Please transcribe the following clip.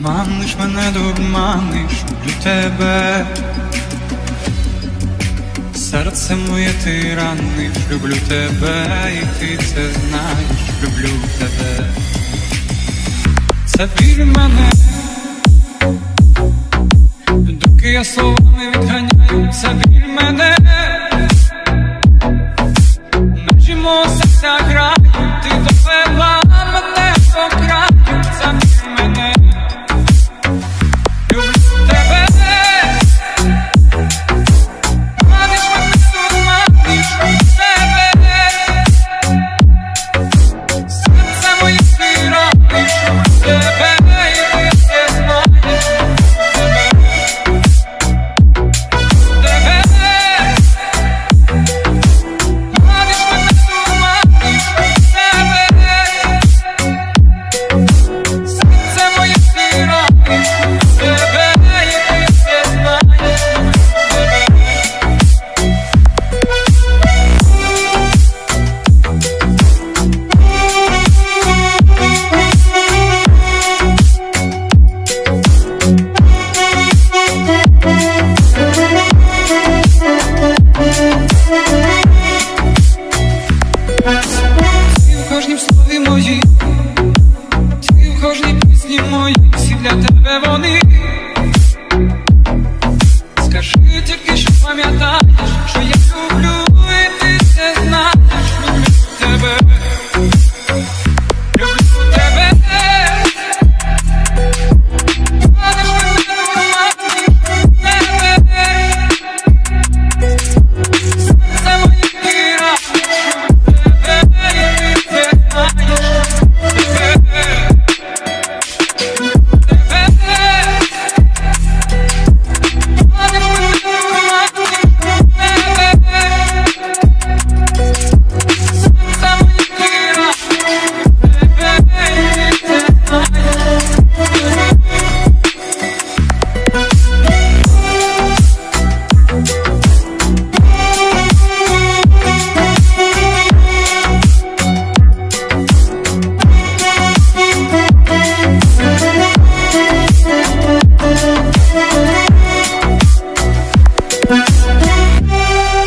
Маниш мене, дурманиш, люблю тебе. Серце моє ти раниш, люблю тебе, і ти це знаєш, люблю тебе. Це біль мене, доки я словами відганяю, це біль мене.